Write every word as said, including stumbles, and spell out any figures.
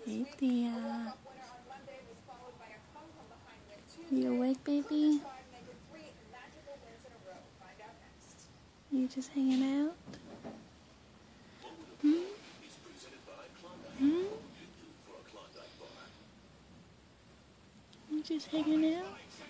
Hey Thea. You awake, baby? You just hanging out? Hmm? Hmm? You just hanging out?